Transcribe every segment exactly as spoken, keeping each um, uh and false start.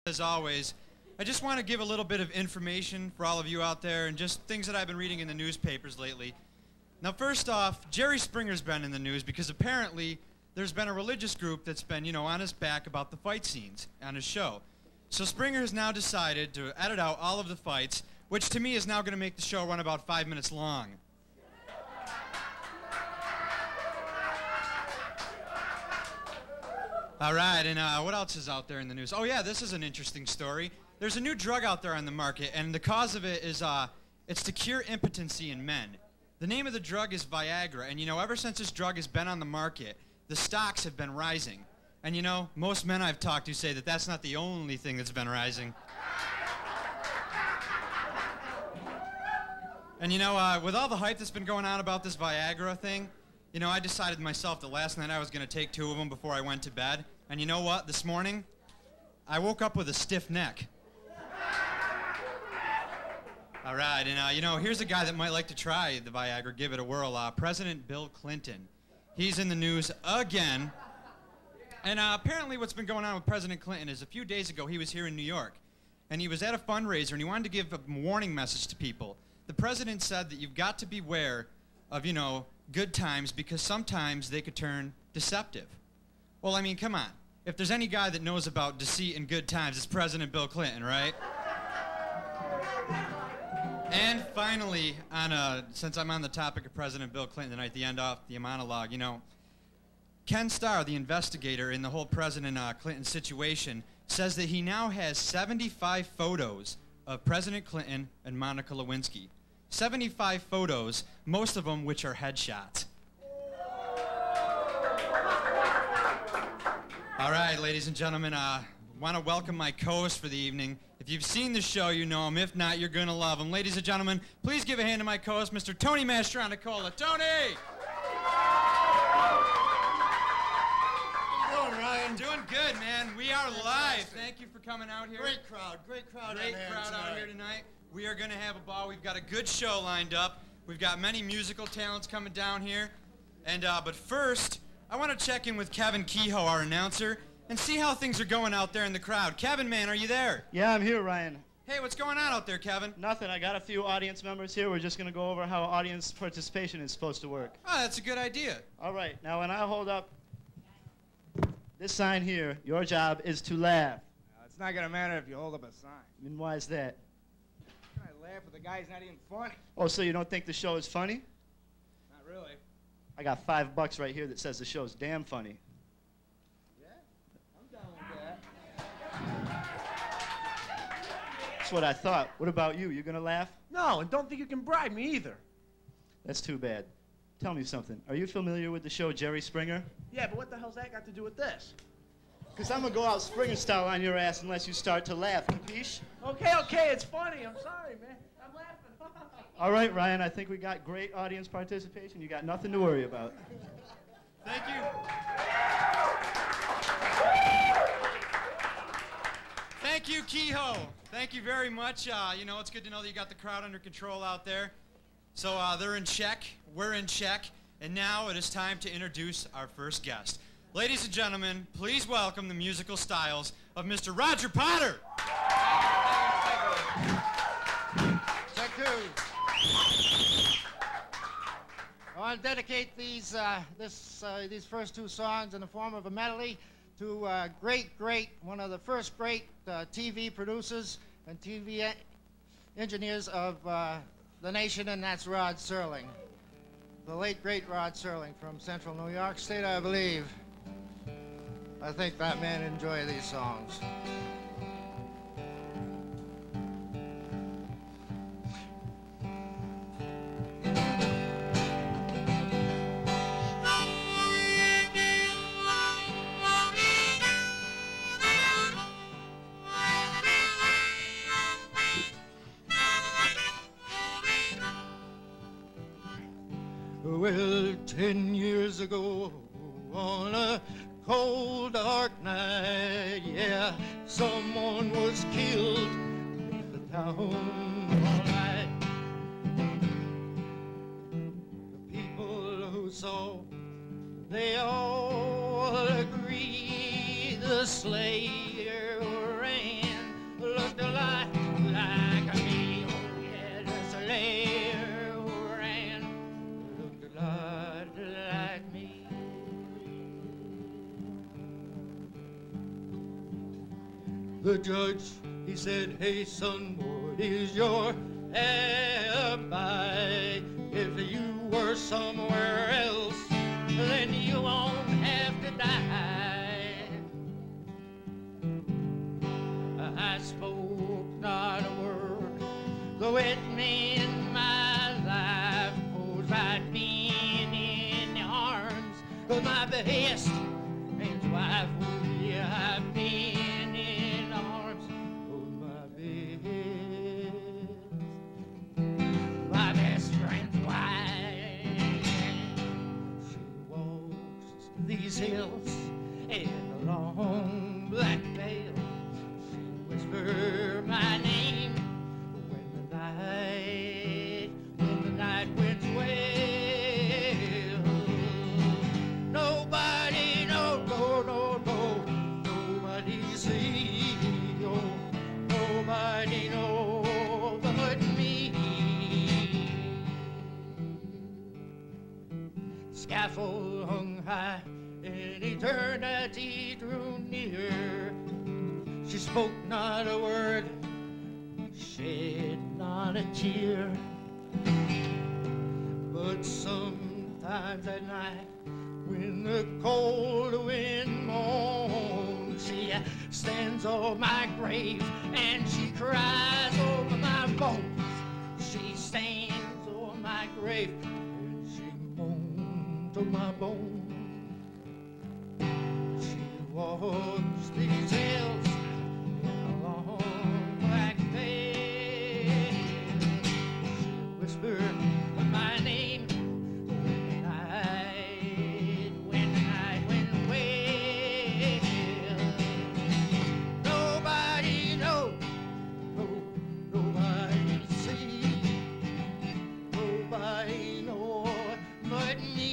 As always, I just want to give a little bit of information for all of you out there and just things that I've been reading in the newspapers lately. Now, first off, Jerry Springer's been in the news because apparently there's been a religious group that's been, you know, on his back about the fight scenes on his show. So Springer has now decided to edit out all of the fights, which to me is now going to make the show run about five minutes long. All right, and uh, what else is out there in the news? Oh, yeah, this is an interesting story. There's a new drug out there on the market, and the cause of it is uh, it's to cure impotency in men. The name of the drug is Viagra, and, you know, ever since this drug has been on the market, the stocks have been rising. And, you know, most men I've talked to say that that's not the only thing that's been rising. And, you know, uh, with all the hype that's been going on about this Viagra thing, you know, I decided myself that last night I was going to take two of them before I went to bed. And you know what? This morning, I woke up with a stiff neck. All right, and uh, you know, here's a guy that might like to try the Viagra, give it a whirl. Uh, President Bill Clinton. He's in the news again. And uh, apparently what's been going on with President Clinton is a few days ago he was here in New York. And he was at a fundraiser and he wanted to give a warning message to people. The president said that you've got to beware of, you know, good times because sometimes they could turn deceptive. Well, I mean, come on. If there's any guy that knows about deceit and good times, it's President Bill Clinton, right? And finally, on a, since I'm on the topic of President Bill Clinton tonight, the end off the monologue, you know, Ken Starr, the investigator in the whole President uh, Clinton situation, says that he now has seventy-five photos of President Clinton and Monica Lewinsky. seventy-five photos, most of them which are headshots. All right, ladies and gentlemen, I uh, want to welcome my co-host for the evening. If you've seen the show, you know him. If not, you're going to love him. Ladies and gentlemen, please give a hand to my co-host, Mister Tony Mastronicola. Tony! How you doing, Ryan? Doing good, man. We are live. Thank you for coming out here. Great crowd. Great crowd. Great crowd out here tonight. We are going to have a ball. We've got a good show lined up. We've got many musical talents coming down here. And uh, but first, I want to check in with Kevin Kehoe, our announcer, and see how things are going out there in the crowd. Kevin, man, are you there? Yeah, I'm here, Ryan. Hey, what's going on out there, Kevin? Nothing. I got a few audience members here. We're just going to go over how audience participation is supposed to work. Oh, that's a good idea. All right. Now, when I hold up this sign here, your job is to laugh. Uh, it's not going to matter if you hold up a sign. And why is that? I laugh with the guy's not even funny. Oh, so you don't think the show is funny? Not really. I got five bucks right here that says the show's damn funny. Yeah? I'm down with that. That's what I thought. What about you? You gonna laugh? No, and don't think you can bribe me either. That's too bad. Tell me something. Are you familiar with the show Jerry Springer? Yeah, but what the hell's that got to do with this? Because I'm gonna go out Springer style on your ass unless you start to laugh. Capiche? Okay, okay, it's funny. I'm sorry, man. I'm laughing. All right, Ryan, I think we got great audience participation. You got nothing to worry about. Thank you. Thank you, Kehoe. Thank you very much. Uh, you know, it's good to know that you got the crowd under control out there. So uh, they're in check, we're in check, and now it is time to introduce our first guest. Ladies and gentlemen, please welcome the musical styles of Mister Roger Potter. Check two. I want to dedicate these, uh, this, uh, these first two songs in the form of a medley to uh, great, great, one of the first great uh, T V producers and T V en engineers of uh, the nation, and that's Rod Serling. The late, great Rod Serling from Central New York State, I believe. I think that man enjoy these songs. Well, ten years ago, on a cold, dark night, yeah, someone was killed in the town all night. The people who saw, they all agree the slayer ran The judge, he said, hey son, what is your alibi? If you were somewhere else, then you won't have to die. I spoke not a word, though it meant my life, 'cause I'd been in the arms of my best friend's wife. Yeah, I've been in the arms of my best, my best friend's wife. She walks these hills in a long black veil. Whisper my name when the night, when the night winds wail. Nobody, no, no, no, no, nobody see, oh, nobody know but me. Scaffold hung high and eternity drew near. She spoke not a word, shed not a tear. But sometimes at night, when the cold wind moans, she stands over my grave and she cries over my bones. She stands over my grave and she moans over my bones. She walks these hills in a long black veil. She whispered my name when the night, when the night went well. Nobody knows, no, nobody sees, nobody knows but me.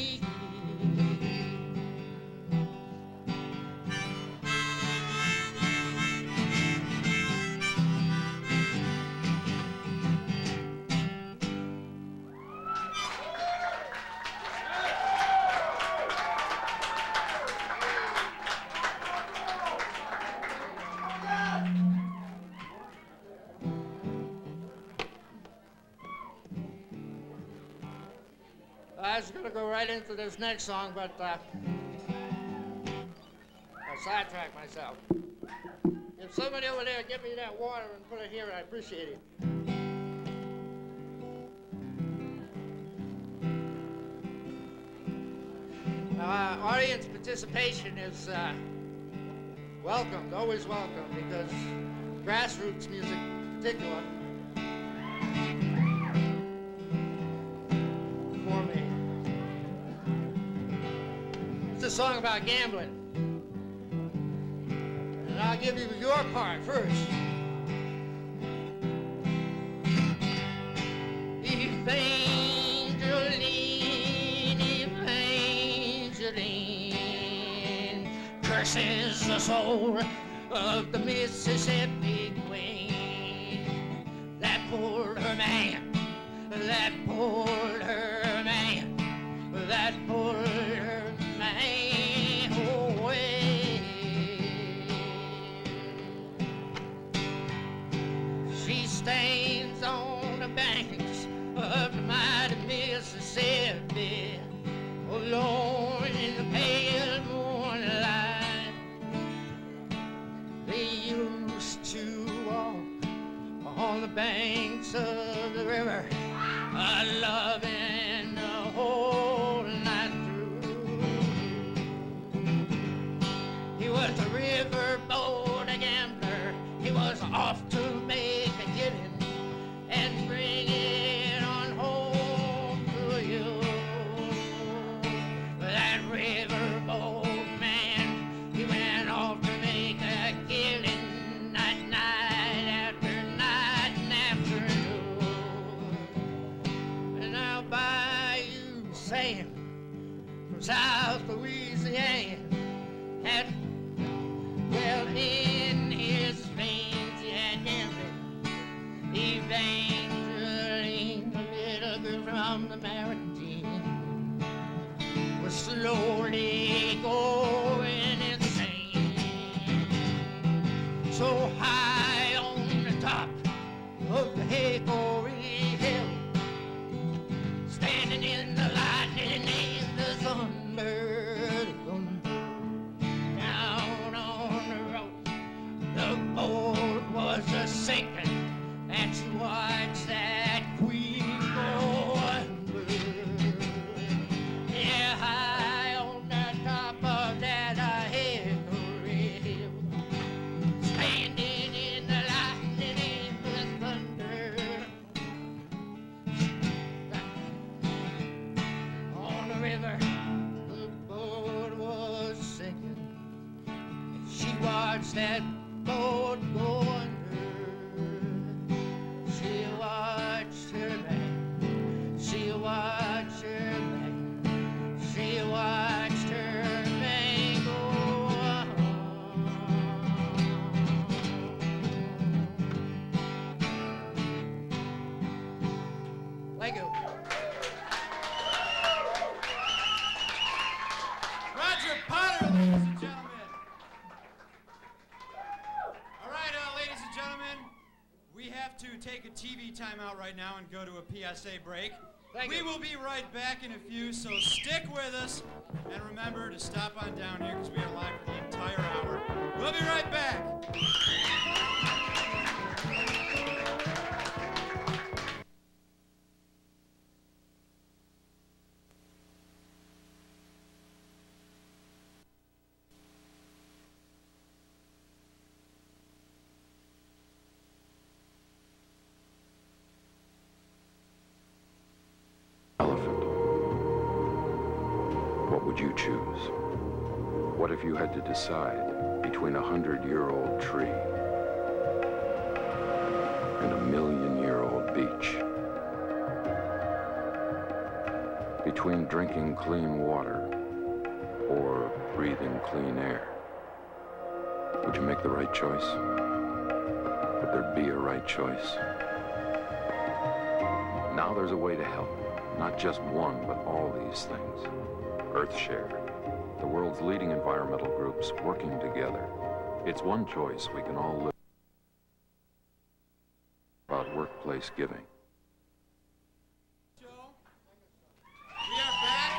I was going to go right into this next song, but uh, I sidetracked myself. If somebody over there give me that water and put it here, I appreciate it. Now, uh, audience participation is uh, welcomed, always welcome, because grassroots music in particular, for me. It's a song about gambling. And I'll give you your part first. Evangeline, Evangeline curses the soul of the Mississippi Queen that pulled her man, that pulled her man, that pulled her man away. She stands on the banks of the mighty Mississippi, alone in the pale moonlight. They used to walk on the banks of the river, a loving the whole night through. He was a riverboat, a gambler. He was off to make a killing and bring it on home to you. That riverboat man, he went off to make a killing night, night after night and afternoon. And I'll buy you sand from South Louisiana, had, well, in his veins he had gambling. Evangeline, a little girl from the Maritime, was slowly going insane. So how standing in the lightning and the thunder. Down on the road, the boat was a sinking, and she watched that queen go under. Yeah, high on the top of that uh, hill, standing in the lightning and the thunder. On the river, the boat was sinking, and she watched that boat go under. She watched her back, she watched her back, she watched her man go on. Thank you. Roger Potter, ladies and gentlemen. All right, uh, ladies and gentlemen, we have to take a T V timeout right now and go to a P S A break. Thank we you. will be right back in a few, so stick with us. And remember to stop on down here because we are live for the entire hour. We'll be right back. Elephant. What would you choose? What if you had to decide between a hundred-year-old tree and a million-year-old beach? Between drinking clean water or breathing clean air? Would you make the right choice? Would there be a right choice? Now there's a way to help. Not just one, but all these things. Earthshare, the world's leading environmental groups working together. It's one choice we can all live about workplace giving. Joe, we are back.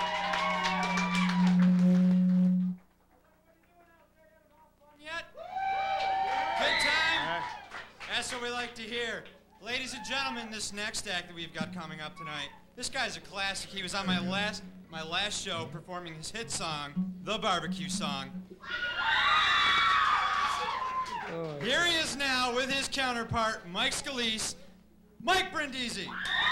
Yet? Good time? That's what we like to hear. Ladies and gentlemen, this next act that we've got coming up tonight, this guy's a classic. He was on my last my last show performing his hit song, The Barbecue Song. Here he is now with his counterpart, Mike Scalise, Mike Brindisi.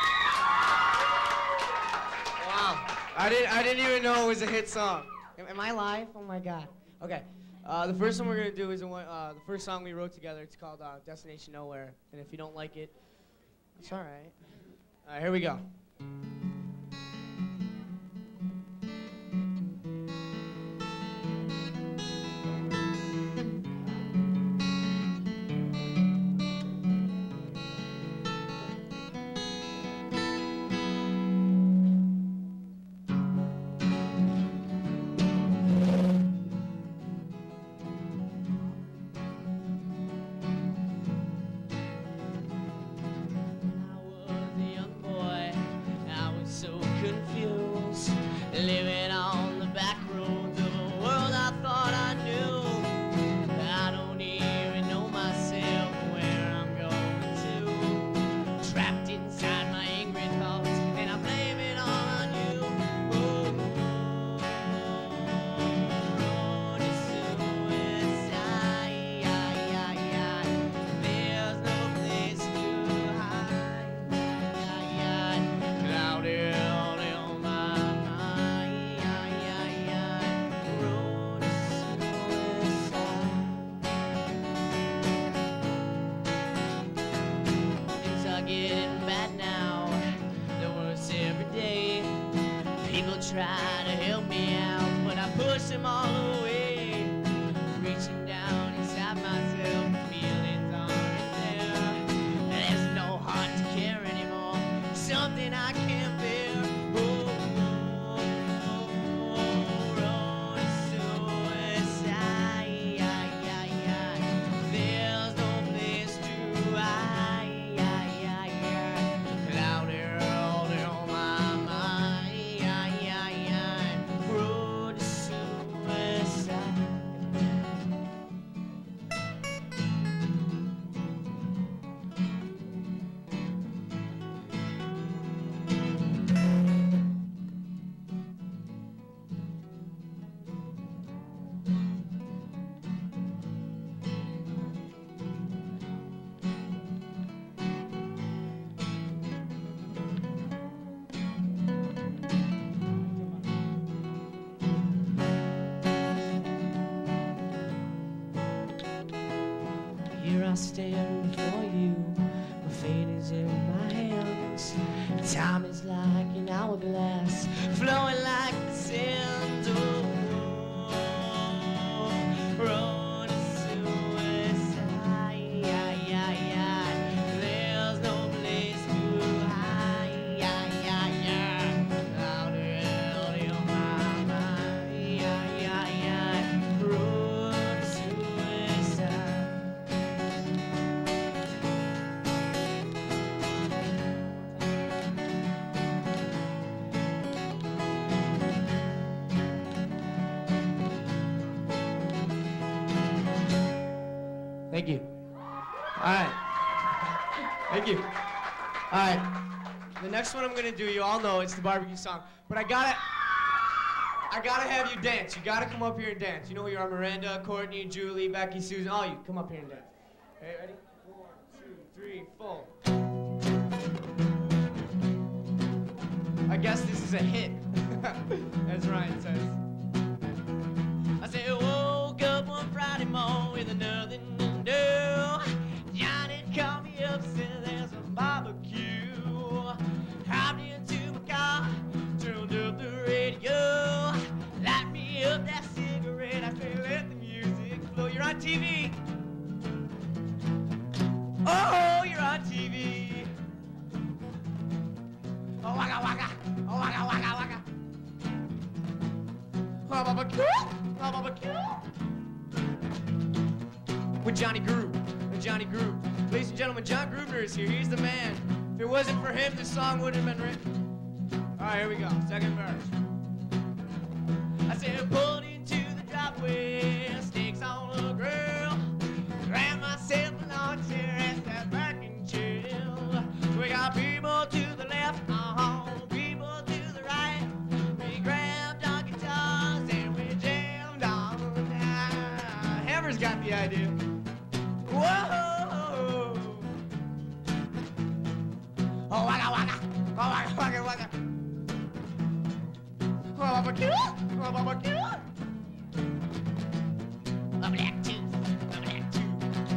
Wow. I didn't I didn't even know it was a hit song. Am, am I live? Oh my god. Okay. Uh, the first one we're gonna do is the, one, uh, the first song we wrote together. It's called uh, Destination Nowhere. And if you don't like it, it's all right. All right, here we go. Living on the back roads of a world I thought I knew. I don't even know myself where I'm going to. Trapped inside my angry thoughts, and I blame it all on you. Oh, road to suicide. There's no place to hide. Cloudy all in my getting bad now, the worse every day. People try to help me out, but I push them all away. Reaching down inside myself, feelings aren't there. There's no heart to care anymore, something I can't bear. Oh, oh, oh, road to suicide. There's no place to hide. Cloudy road on my mind. I stand before you. My fate is in my hands. Time is like an hourglass, flowing like the sands of a road to suicide. There's no place to hide. How the hell do you mind? Road to suicide. Thank you. All right. Thank you. All right. The next one I'm gonna do, you all know it's the barbecue song, but I gotta, I gotta have you dance. You gotta come up here and dance. You know who you are: Miranda, Courtney, Julie, Becky, Susan, all you. Come up here and dance. Okay, ready? One, two, three, four. I guess this is a hit, as Ryan says. I said, I woke up one Friday morning with nothing to do. Johnny called me up, said there's a barbecue. Hopped into my car, turned up the radio. Light me up that cigarette, I said let the music flow. You're on T V. Oh, you're on T V. Oh, waka waka. Oh, waka waka waka. Oh, barbecue. Oh, barbecue. With Johnny Groove, with Johnny Groove. Ladies and gentlemen, John Groover is here. He's the man. If it wasn't for him, this song wouldn't have been written. All right, here we go. Second verse. I said, I pulled into the driveway, steaks on the grill. Ran myself a lawn chair and sat back and chill. We got people to the left, uh-huh, people to the right. We grabbed our guitars and we jammed on down. Hammer's got the idea. Whoa! Oh, waka waka! Oh, waka waka waka! Oh, barbecue! Oh, barbecue! A black tooth! A black tooth!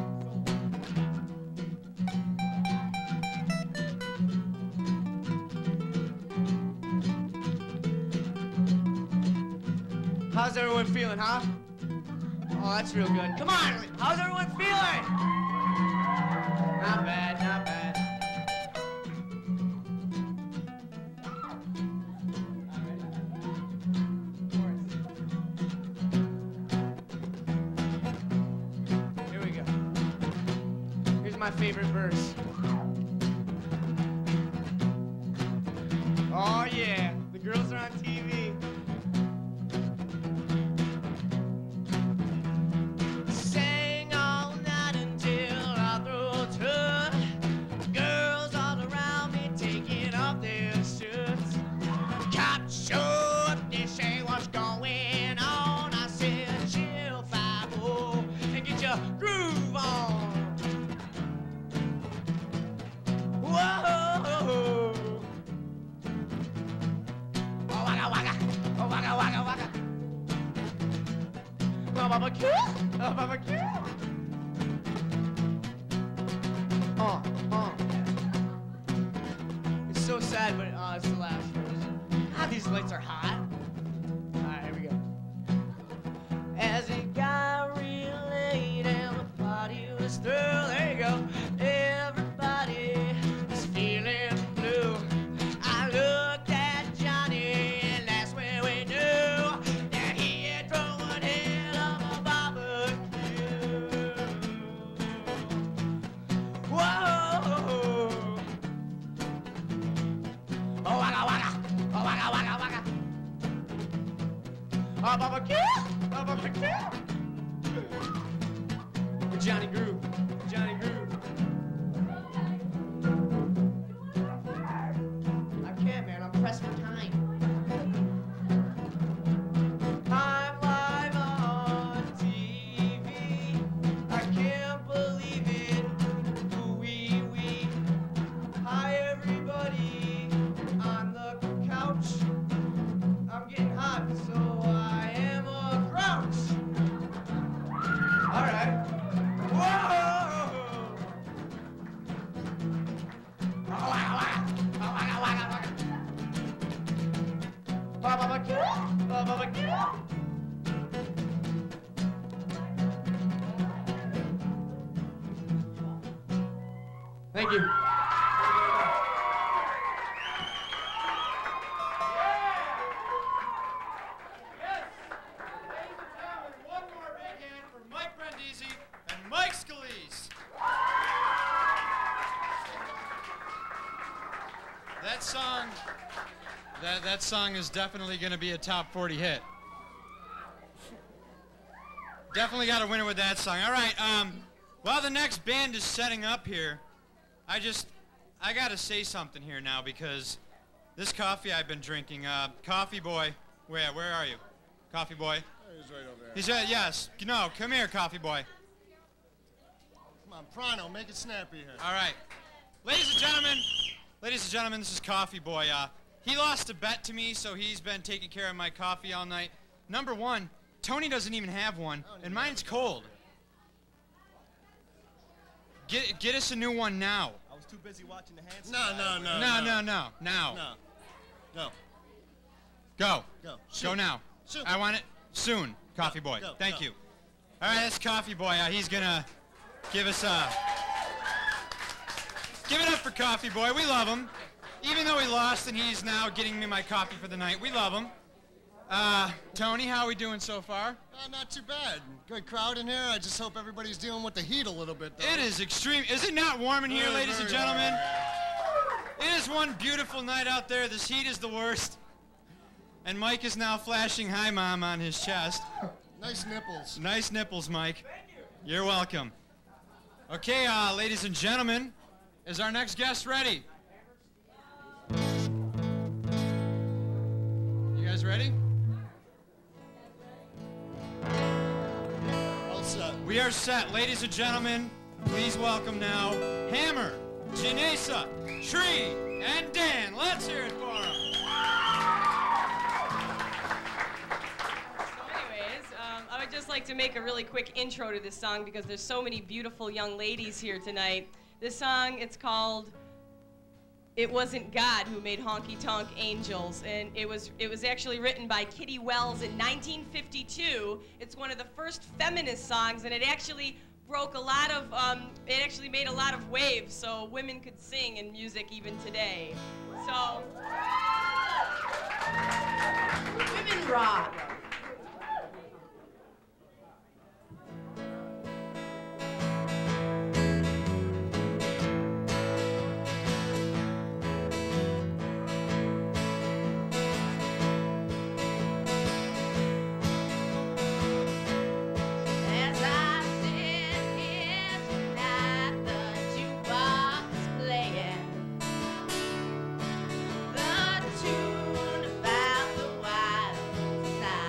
How's everyone feeling, huh? Oh, that's real good. Come on! How's everyone feeling? Not bad, not bad. Here we go. Here's my favorite verse. Oh, yeah. The girls are on T V. Groove on. Whoa. Oh, waka waka. Oh, waka waka waka. Oh, barbecue. Oh, barbecue. Oh, oh. It's so sad, but uh, it's the last verse. God, these lights are hot. All right, here we go. As it got real late and the party was through, there you go. Everybody was feeling blue. I looked at Johnny and that's when we knew that he had thrown one hell of a barbecue. Whoa! Oh, waka waka! Oh, waka waka waka! Oh, barbecue! Oh, barbecue! With Johnny Groove. Johnny Groove. I can't, man. I'm pressed for time. I'm live on T V. I can't believe it. Wee wee. Hi, everybody on the couch. I'm getting hot, so I am a grouch. All right. Whoa! Thank you. Mike Scalise. That song, that, that song is definitely going to be a top forty hit. Definitely got to win it with that song. All right, um, while the next band is setting up here, I just, I got to say something here now because this coffee I've been drinking, uh, Coffee Boy, where, where are you? Coffee Boy? He's right over there. He's right, yes. No, come here, Coffee Boy. Come on, Prano, make it snappy here. All right. Ladies and gentlemen, ladies and gentlemen, this is Coffee Boy. Uh, he lost a bet to me, so he's been taking care of my coffee all night. Number one, Tony doesn't even have one, and mine's cold. Get, get us a new one now. I was too busy watching the hands. No, no, no. No, no, no, now. No. Go. Go. Go. Go now. Shoot. I want it soon, Coffee Boy. Go, Thank go. you. All right, that's Coffee Boy. Uh, he's going to give us a... Give it up for Coffee Boy. We love him. Even though he lost and he's now getting me my coffee for the night, we love him. Uh, Tony, how are we doing so far? Uh, not too bad. Good crowd in here. I just hope everybody's dealing with the heat a little bit, though. It is extreme. Is it not warm in here, Very, ladies and very gentlemen? It is one beautiful night out there. This heat is the worst. And Mike is now flashing hi, Mom, on his chest. Nice nipples. Nice nipples, Mike. You're welcome. Okay, uh, ladies and gentlemen, is our next guest ready? You guys ready? All set. We are set. Ladies and gentlemen, please welcome now Hammer, Janessa, Tree, and Dan. Let's hear it for them. So anyways, um, I would just like to make a really quick intro to this song because there's so many beautiful young ladies here tonight. This song, it's called It Wasn't God Who Made Honky Tonk Angels, and it was it was actually written by Kitty Wells in nineteen fifty-two. It's one of the first feminist songs, and it actually broke a lot of, um, it actually made a lot of waves, so women could sing in music even today. So, women rock. The tune about the wild side.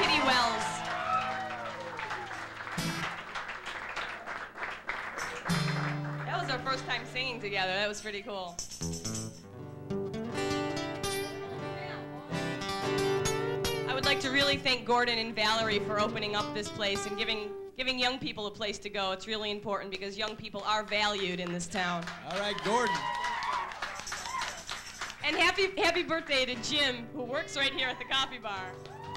Kitty Wells. That was our first time singing together. That was pretty cool. I would like to really thank Gordon and Valerie for opening up this place and giving giving young people a place to go. It's really important because young people are valued in this town. All right, Gordon. And happy happy birthday to Jim, who works right here at the coffee bar.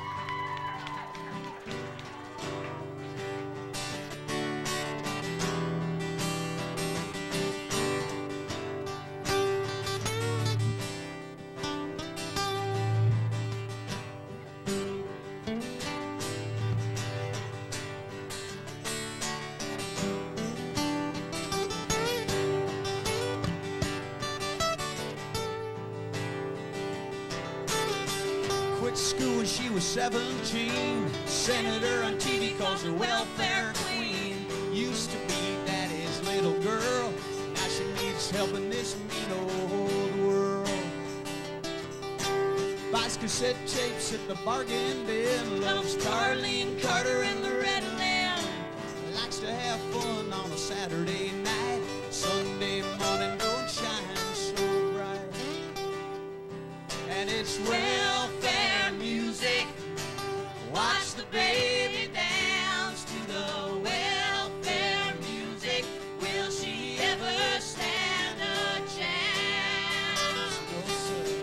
School when she was seventeen. Senator on T V calls her welfare queen. Used to be daddy's little girl. Now she needs help in this mean old world. Buys cassette tapes at the bargain bin. Loves Darlene Carter and the Red Lamb. Likes to have fun on a Saturday night. Sunday morning don't shine so bright. And it's welfare music. Watch the baby dance to the welfare music. Will she ever stand a chance? No, sir.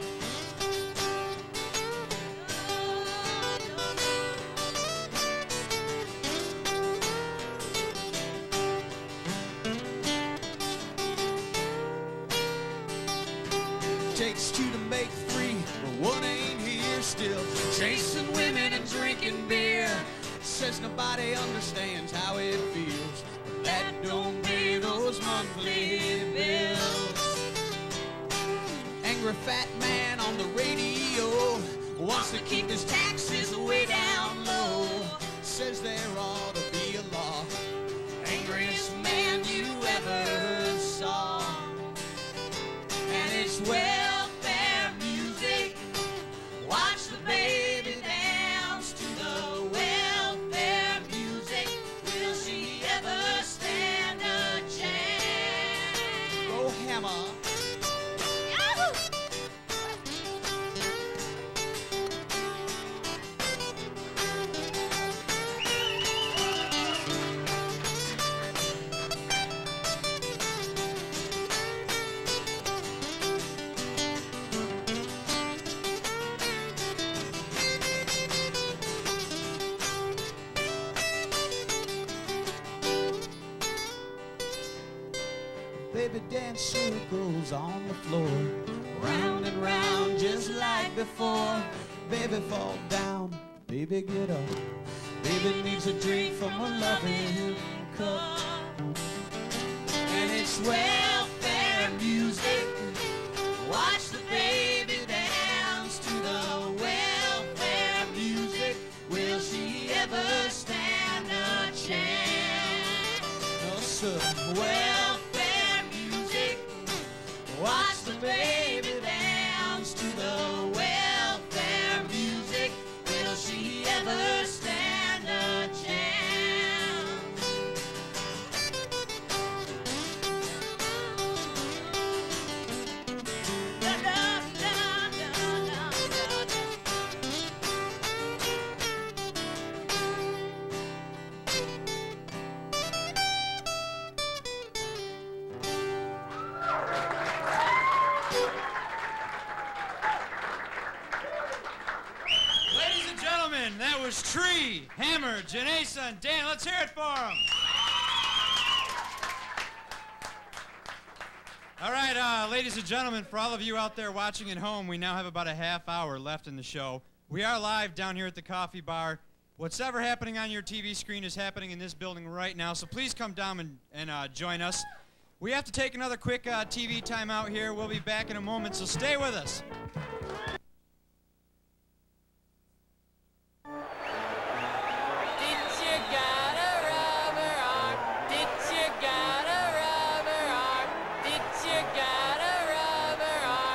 Takes two to make three, but one ain't here still. Chasing women and drinking beer. Says nobody understands how it feels, but that don't pay those monthly bills. Angry fat man on the radio wants to keep his taxes way down low. Says there ought to be a law. Angriest man you ever saw. And it's welfare music. Watch the baby dance to the welfare music. Will she ever stand a chance? Go hammer. Baby dance circles on the floor, round and round just like before. Baby fall down, baby get up. Baby needs a drink from a loving cup. And it's welfare music. Watch the baby dance to the welfare music. Will she ever stand a chance? No, sir. Welfare. Watch the baby dance to the welfare music. Will she ever stand a chance? Da, da, da, da, da, da, da. That was Tree, Hammer, Janessa, and Dan. Let's hear it for them. All right, uh, ladies and gentlemen, for all of you out there watching at home, we now have about a half hour left in the show. We are live down here at the coffee bar. What's ever happening on your T V screen is happening in this building right now, so please come down and, and uh, join us. We have to take another quick uh, T V time out here. We'll be back in a moment, so stay with us.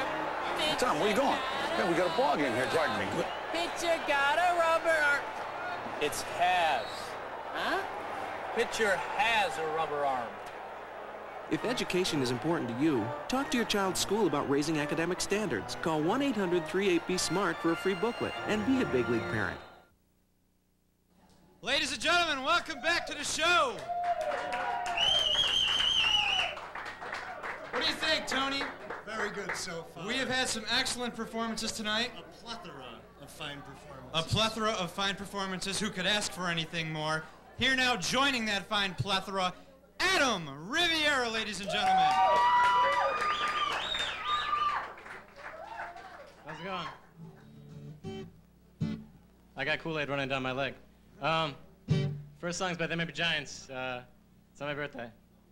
Tom, where you going? Hey, we got a ball game here. Pardon me. Bitch, you got a rubber arm. It's has. Huh? Pitcher has a rubber arm. If education is important to you, talk to your child's school about raising academic standards. Call one eight hundred three eight B SMART for a free booklet and be a big league parent. Ladies and gentlemen, welcome back to the show. What do you think, Tony? Very good so far. We have had some excellent performances tonight. A plethora of fine performances. A plethora of fine performances. Who could ask for anything more? Here now, joining that fine plethora, Adam Riviera, ladies and gentlemen. How's it going? I got Kool-Aid running down my leg. Um, first song's by They May Be Giants. Uh, it's on my birthday.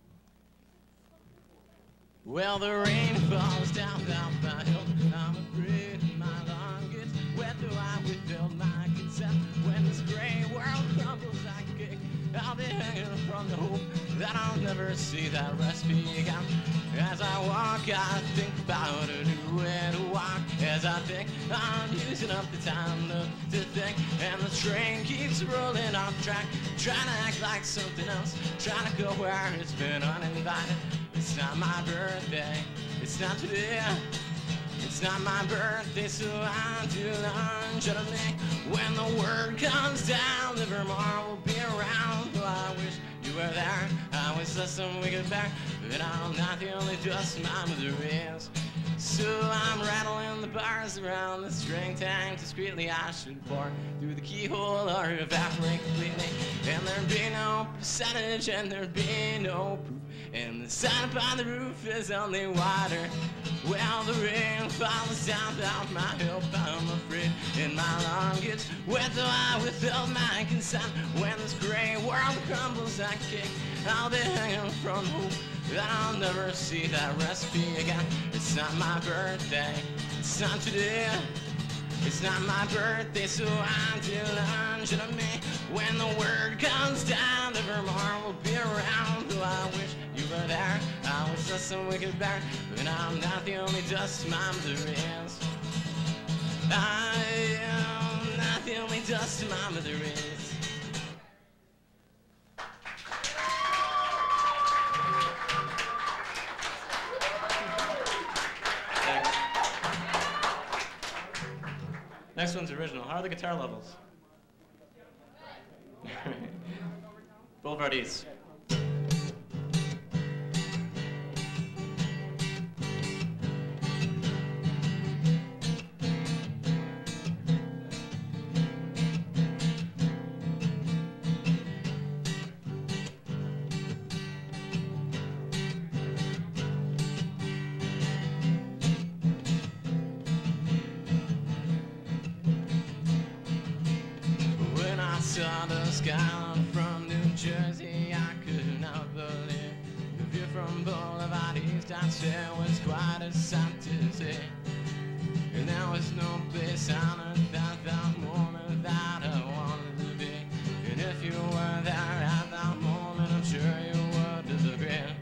Well, the rain falls down, down my hill. I'm afraid my lawn gets wet, though I withheld my consent. When this gray world crumbles like a cake, I'll be hanging from the hope that I'll never see that recipe again. As I walk, I think about a new way to walk. As I think I'm using up the time to, to think, and the train keeps rolling off track, trying to act like something else, trying to go where it's been uninvited. It's not my birthday, it's not today. It's not my birthday, so I do lunch at a lake. When the word comes down, Livermore will be around. Well, I wish you were there. I wish that some we could back, but I'm not the only dust my mother is. So I'm rattling the bars around the string tank discreetly. I should pour through the keyhole or evaporate completely. And there'd be no percentage, and there'd be no proof. And the sign upon the roof is only water. Well, the rain falls down down my hill, I'm afraid. And my lawn gets wet, though I withheld my consent. When this gray world crumbles like cake, I'll be hanging from hope that I'll never see that recipe again. It's not my birthday, it's not today. It's not my birthday, so I do lunch at me. When the word comes down, Livermore will be around. Though I wish you were there, I wish that's something we could bear. But I'm not the only dust my mother is. I am not the only dust my mother is. Next one's original. How are the guitar levels? Boulevard East. Saw the skyline from New Jersey, I could not believe the view from Boulevard East. I'd say was quite a sight to see, and there was no place on earth at that moment that I wanted to be. And if you were there at that moment, I'm sure you would agree.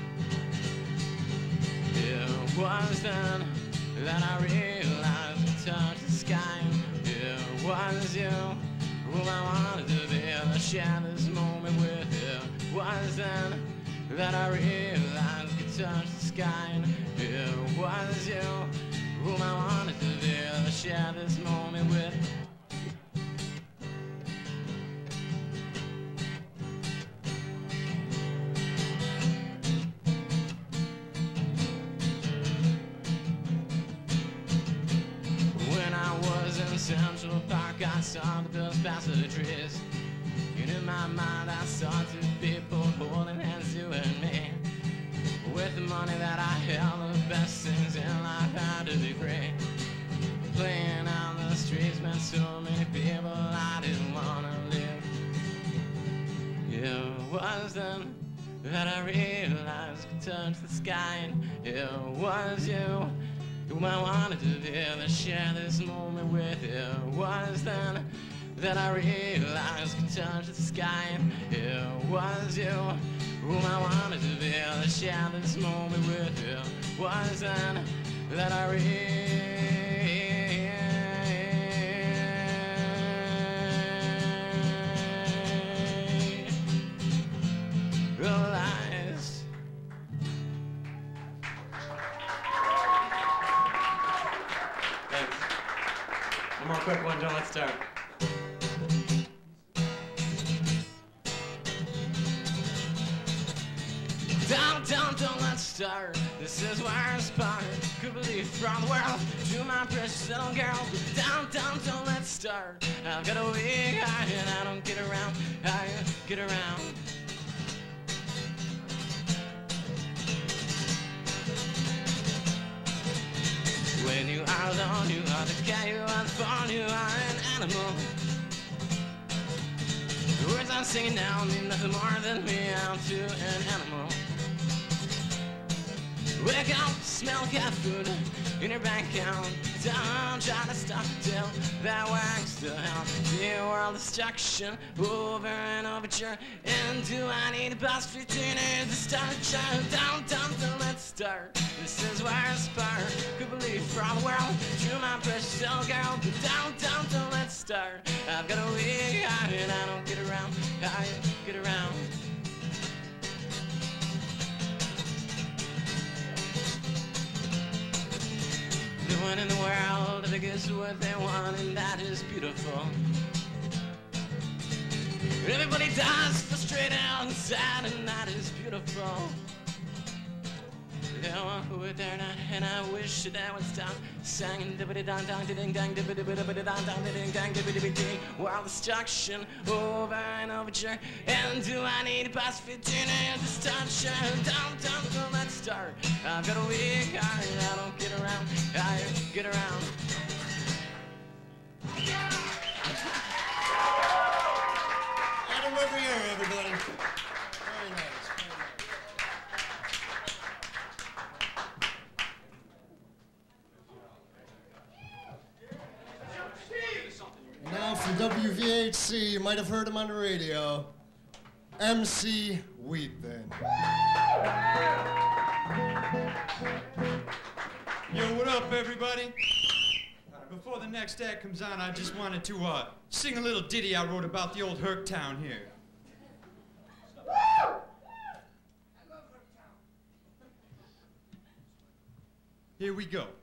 It was then that I realized I touched the sky. It was you whom I wanted to be, to share this moment with you. Was then that I realized I could touch the sky, and it was you whom I wanted to be, to share this moment with. When I was in Central Park, I saw the bills pass through the trees. And in my mind, I saw two people holding hands, you and me. With the money that I held, the best things in life had to be free. Playing on the streets meant so many people I didn't want to live. It was then that I realized I could touch the sky, and it was you whom I wanted to be, to share this moment with. It was then that I realized I could touch the sky, and it was you whom I wanted to be, to share this moment with. It was then that I realized. One more quick one, John, let's start. Down, down, down, let's start. This is where I start. Could believe from the world to my precious little girl. Down, down, down, let's start. I've got a weak heart and I don't get around. I get around. When you are alone, you are the guy you are born, you are an animal. The words I'm singing now mean nothing more than me. I'm to an animal. Wake up, smell cat food in your bank account. Don't try to stop till that wax to hell. The world destruction over and over. And do I need a bus fifteen years to start a child? Down, down, down, let's start. This is where I spark. Could believe from the world to my precious little girl. Down, down, down, let's start. I've got a weak heart and I don't get around. I get around. No one in the world ever gets what they want, and that is beautiful. Everybody dies frustrated and sad, and that is beautiful. There are who would dare not, and I wish that I would stop singing dibbity dong dong ding dang dibbity dibbity dong dong ding dang dibbity dibbity. While destruction over and over, and do I need a past fifteen years to start sharing? Down, down, down, let's start. I've got a weak heart and I don't get around. I get around. Adam over here, everybody. Very nice. And now from W V H C, you might have heard him on the radio, M C Wheatman. Yo, what up, everybody? Before the next act comes on, I just wanted to uh, sing a little ditty I wrote about the old Herc town here. Here we go.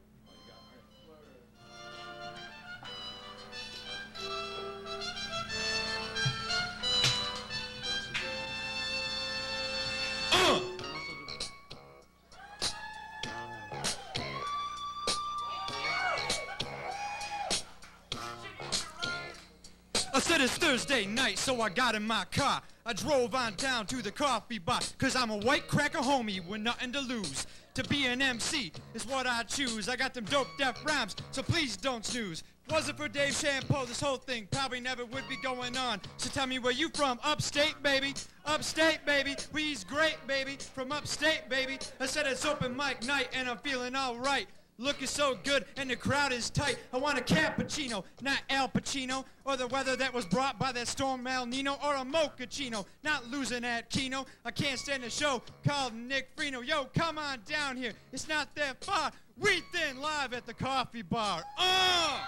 I said it's Thursday night, so I got in my car. I drove on down to the coffee bar, cause I'm a white cracker homie with nothing to lose. To be an M C is what I choose. I got them dope deaf rhymes, so please don't snooze. Wasn't for Dave Shampoo, this whole thing probably never would be going on. So tell me where you from? Upstate, baby. Upstate, baby. We's great, baby. From upstate, baby. I said it's open mic night and I'm feeling all right. Looking so good and the crowd is tight. I want a cappuccino, not Al Pacino, or the weather that was brought by that storm El Nino, or a mochaccino, not losing at Keno. I can't stand a show called Nick Freno. Yo, come on down here. It's not that far. We thin live at the coffee bar. Uh!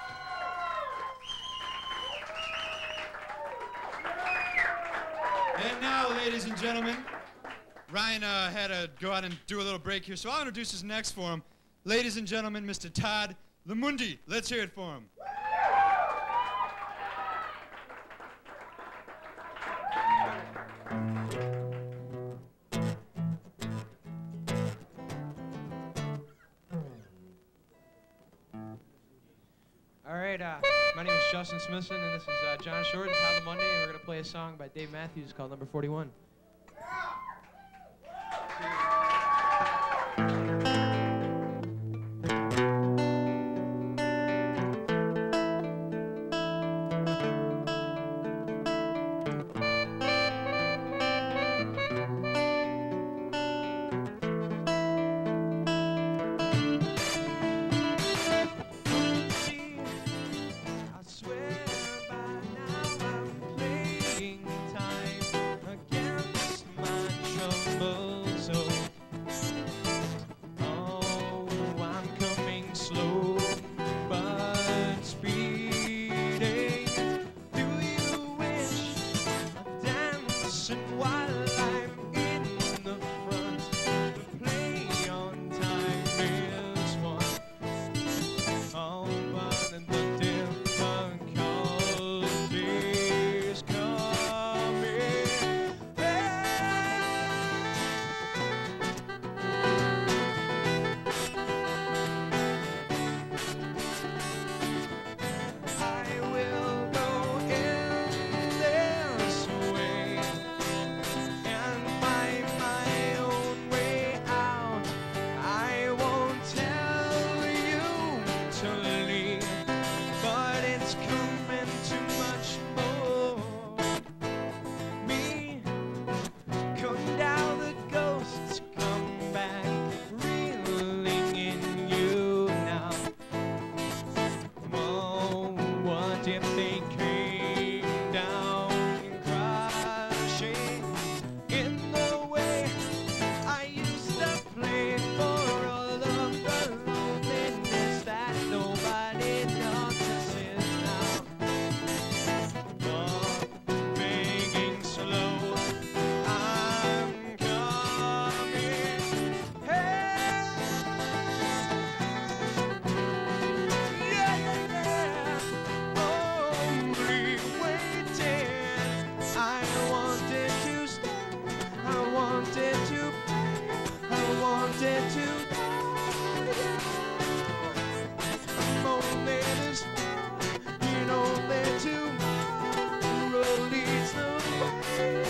And now, ladies and gentlemen, Ryan uh, had to go out and do a little break here, so I'll introduce his next for him. Ladies and gentlemen, Mister Todd Lamundi. Let's hear it for him. All right, uh, my name is Justin Smithson, and this is uh, John Short and Todd Lamundi, and we're going to play a song by Dave Matthews called Number forty-one. I swear by now I'm playing time again. is coming too much more. Me, come down, the ghosts come back, reeling in you now. Oh, what if they came down crashing in the way I used to play for all of the loneliness that nobody notices now. Oh, begging slow, I'm coming. Hey, yeah, yeah, yeah. Only waiting. I wanted to stay. I wanted to play. I wanted to die. I'm only this far, you know that tomorrow leads the way.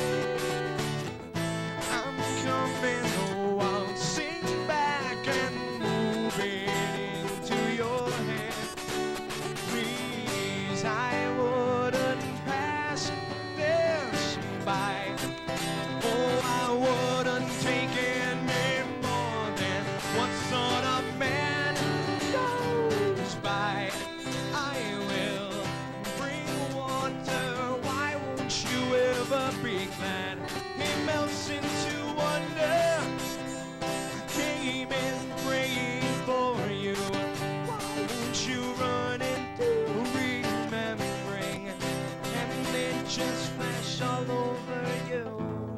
I'm coming, oh, I'll sing back and move it into your head. Please, I wouldn't pass this by. Oh, I wouldn't take any more than what sort of man goes by. I will bring water. Why won't you ever be glad? He melts into wonder. I came in praying for you. Why won't you run into remembering and then just flash all over you?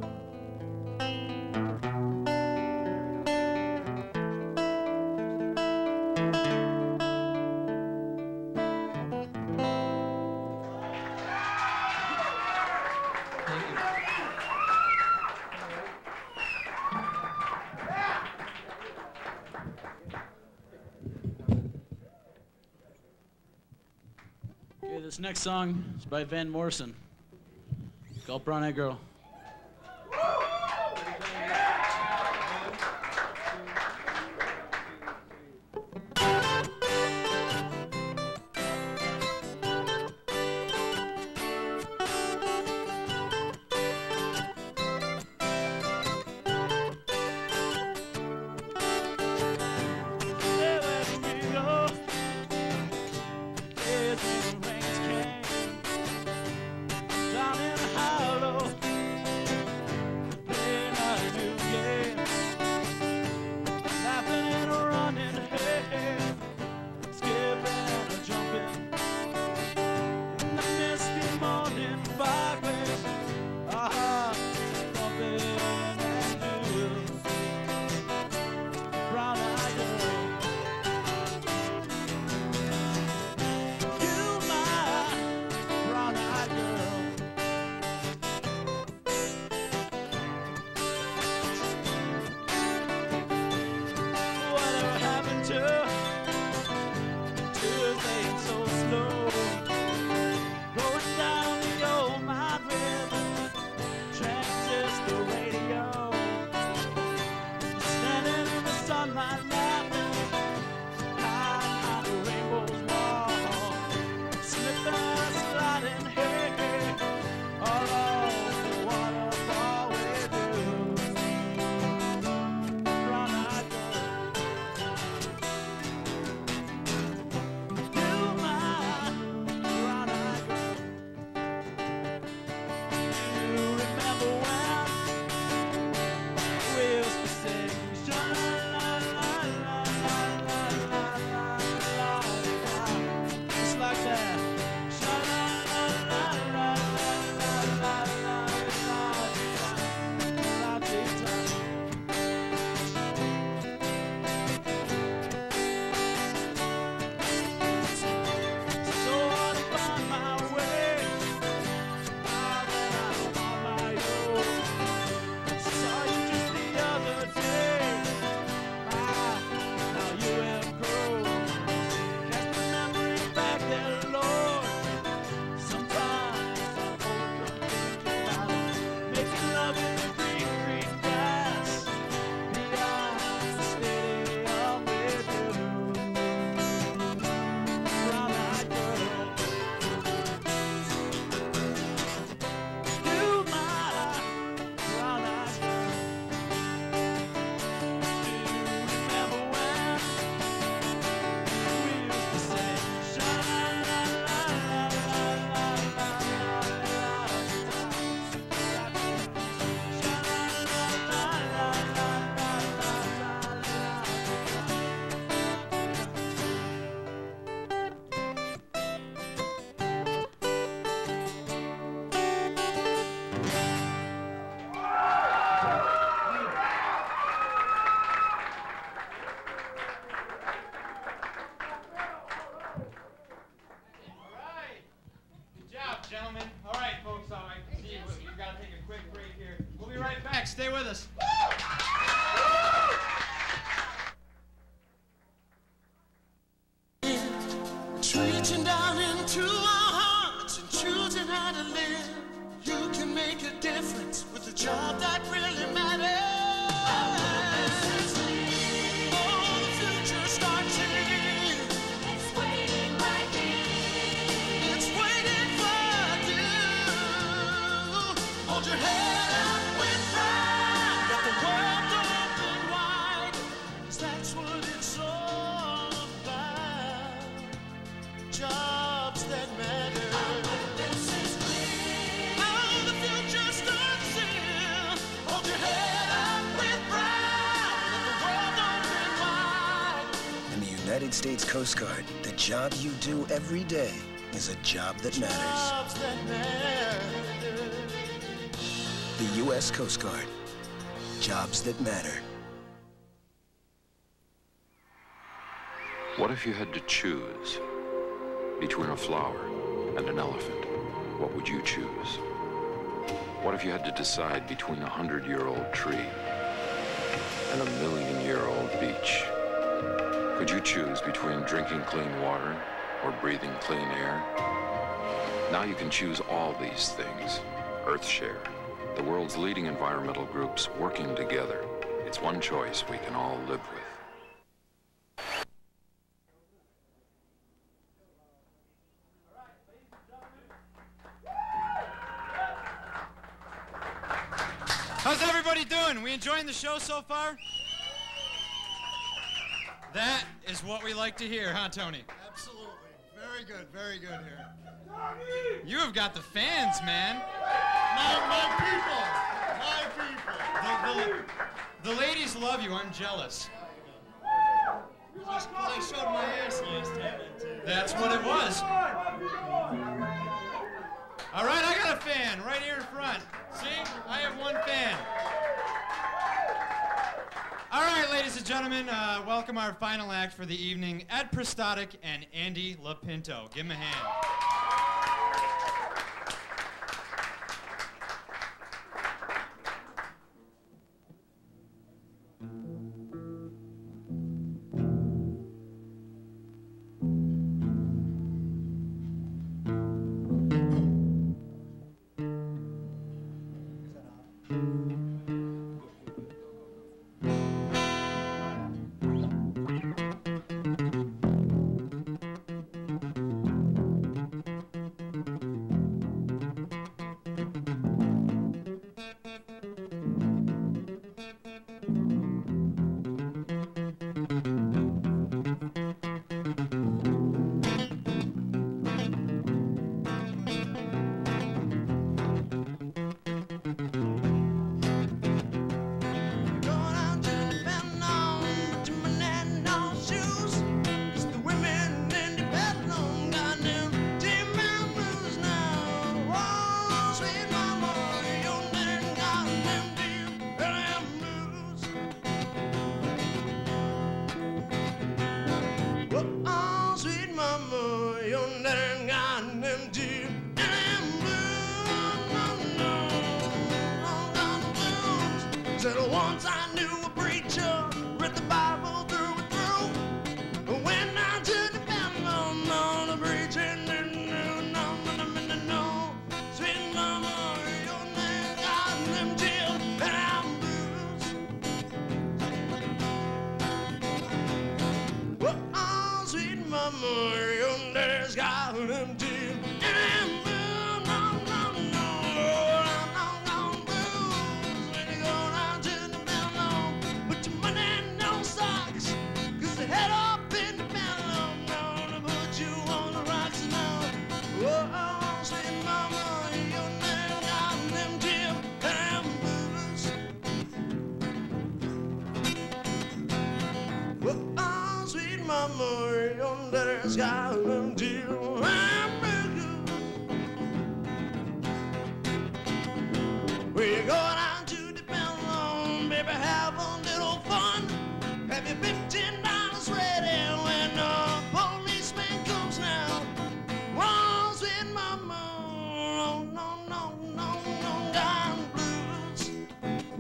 Okay, this next song is by Van Morrison. It's called Brown Eyed Girl. Down in a hollow right back. Stay with us. It's reaching down into our hearts and choosing how to live. You can make a difference with a job that really matters. Oh, the future starts here. It's waiting right here. It's waiting for you. Hold your head up with pride. Let the world open wide. 'Cause that's what it's all about. Jobs that matter. This is clear. Oh, the future starts here. Hold your head up with pride. Let the world open wide. In the United States Coast Guard, the job you do every day is a job that matters. Jobs that matter. The U S Coast Guard. Jobs that matter. What if you had to choose between a flower and an elephant? What would you choose? What if you had to decide between a hundred-year-old tree and a million-year-old beach? Could you choose between drinking clean water or breathing clean air? Now you can choose all these things. Earthshare, the world's leading environmental groups working together. It's one choice we can all live with. How's everybody doing? We enjoying the show so far? That is what we like to hear, huh, Tony? Absolutely. Very good, very good here. You have got the fans, man. My, my people, my people. The, the, the ladies love you. I'm jealous. Just 'cause I showed my ass last time. That's what it was. All right, I got a fan right here in front. See? I have one fan. All right, ladies and gentlemen, uh, welcome our final act for the evening, Ed Prostatic and Andy LaPinto. Give them a hand. Said once I knew a preacher, read the Bible through and through. When I took the pen on all the preaching, didn't know nothing, no, no. Sweet mama, your name got them chill and I'm blues. Oh, sweet mama, your name's got them chill and I'm blues. Head up in the middle, I'm gonna put you on the rocks now. Oh, sweet mama, your name got them Jim and blues. Oh, sweet mama, your daddy's got them Jim and blues. We're going out to the Bellon, baby, have a little fun. Have you fifteen dollars ready when the policeman comes now? Oh, sweet mama, no, no, no, no, no, down blues.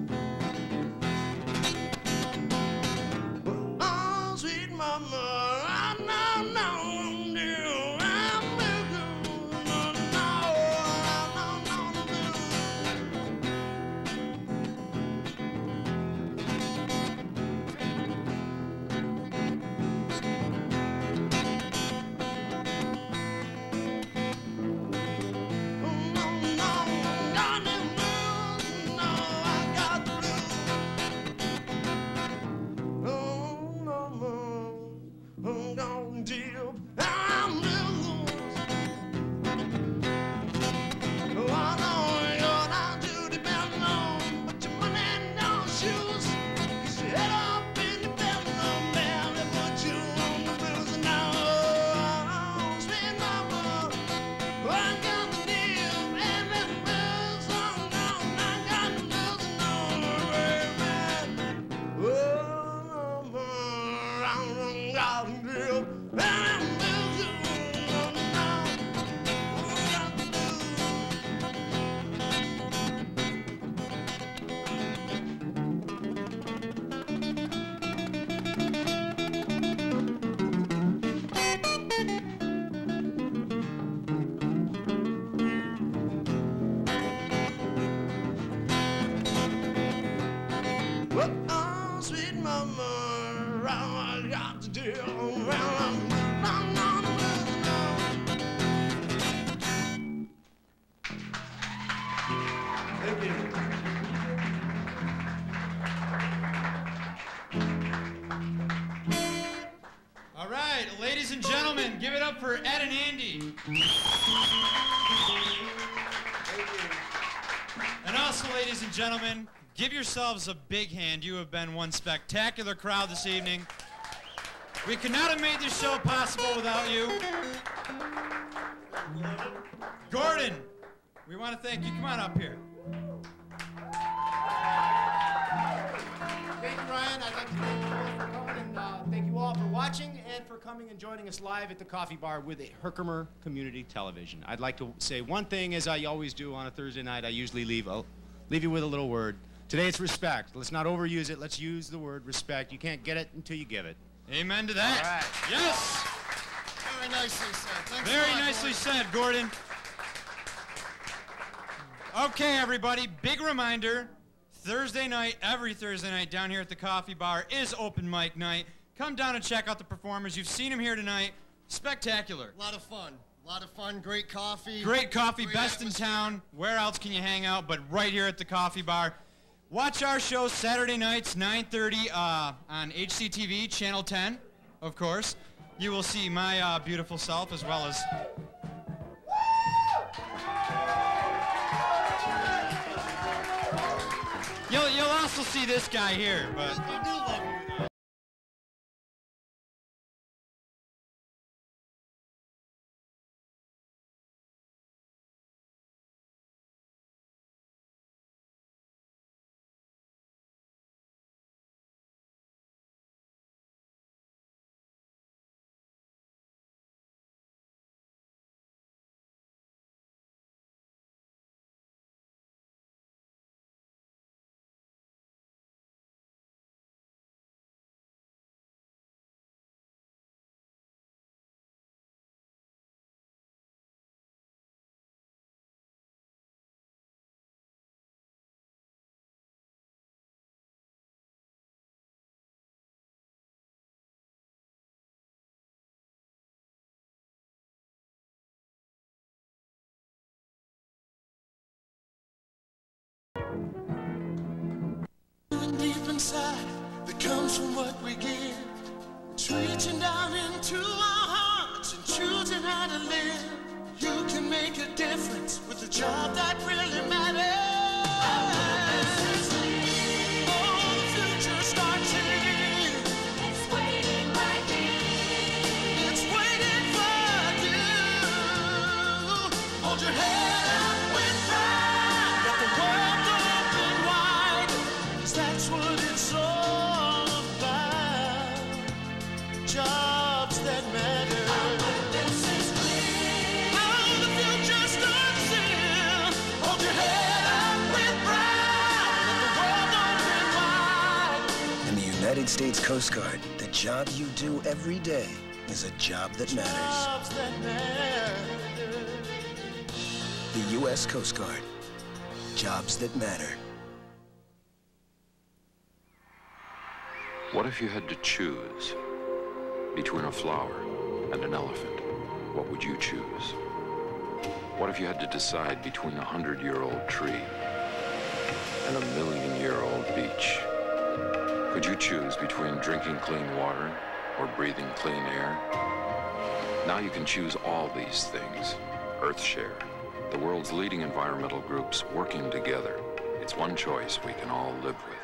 mama, I got to do. Thank you. All right, ladies and gentlemen, give it up for Ed and Andy. And also, ladies and gentlemen, give yourselves a big hand. You have been one spectacular crowd this evening. We could not have made this show possible without you. Gordon, we want to thank you. Come on up here. Thank you, Ryan. I'd like to thank you all for coming, and uh, thank you all for watching and for coming and joining us live at the Coffee Bar with Herkimer Community Television. I'd like to say one thing, as I always do on a Thursday night. I usually leave, a, leave you with a little word. Today it's respect. Let's not overuse it. Let's use the word respect. You can't get it until you give it. Amen to that. All right. Yes. Very nicely said. Thanks Very a lot, nicely Gordon. said, Gordon. Okay, everybody, big reminder, Thursday night, every Thursday night down here at the Coffee Bar is open mic night. Come down and check out the performers. You've seen them here tonight. Spectacular. A lot of fun. A lot of fun. Great coffee. Great coffee, Great best atmosphere. in town. Where else can you hang out but right here at the Coffee Bar? Watch our show Saturday nights, nine thirty uh, on H C T V, Channel ten, of course. You will see my uh, beautiful self as well as... You'll, you'll also see this guy here, but... Deep inside, that comes from what we give. It's reaching down into our hearts and choosing how to live. You can make a difference with a job that really matters. Oh, the future starts here. It's waiting right here. It's waiting for you. Hold your head up with pride. Let the world open wide. That's what it's all about. Jobs that matter. This is clear. How the future starts here. Hold your head up with pride. Let the world open wide. In the United States Coast Guard, the job you do every day is a job that matters. Jobs that matter. The U S Coast Guard. Jobs that matter. What if you had to choose between a flower and an elephant? What would you choose? What if you had to decide between a hundred-year-old tree and a million-year-old beach? Could you choose between drinking clean water or breathing clean air? Now you can choose all these things. EarthShare, the world's leading environmental groups working together. It's one choice we can all live with.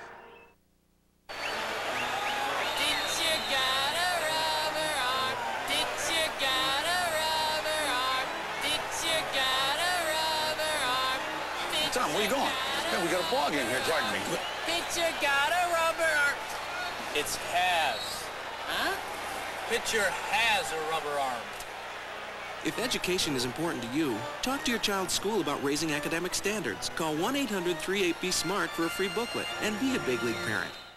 Tom, where you going? Hey, we got a ball game here talking to me. Pitcher got a rubber arm. It's has. Huh? Pitcher has a rubber arm. If education is important to you, talk to your child's school about raising academic standards. Call one eight hundred three eight B SMART for a free booklet and be a big league parent.